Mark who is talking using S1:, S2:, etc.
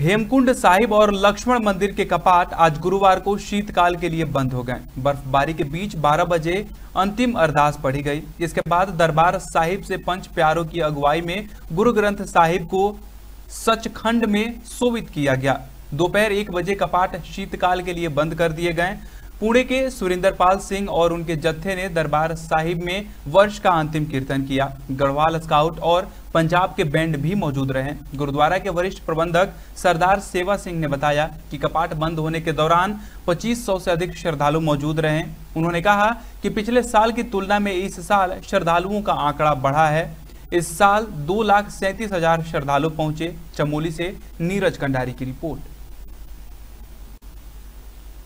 S1: हेमकुंड साहिब और लक्ष्मण मंदिर के कपाट आज गुरुवार को शीतकाल के लिए बंद हो गए। बर्फबारी के बीच 12 बजे अंतिम अरदास पढ़ी गई। इसके बाद दरबार साहिब से पंच प्यारों की अगुवाई में गुरु ग्रंथ साहिब को सचखंड में सोवित किया गया। दोपहर 1 बजे कपाट शीतकाल के लिए बंद कर दिए गए। पुणे के सुरिंदरपाल सिंह और उनके जत्थे ने दरबार साहिब में वर्ष का अंतिम कीर्तन किया। गढ़वाल स्काउट और पंजाब के बैंड भी मौजूद रहे। गुरुद्वारा के वरिष्ठ प्रबंधक सरदार सेवा सिंह ने बताया कि कपाट बंद होने के दौरान 2500 से अधिक श्रद्धालु मौजूद रहे। उन्होंने कहा कि पिछले साल की तुलना में इस साल श्रद्धालुओं का आंकड़ा बढ़ा है। इस साल 2,37,000 श्रद्धालु पहुंचे। चमोली से नीरज कंडारी की रिपोर्ट।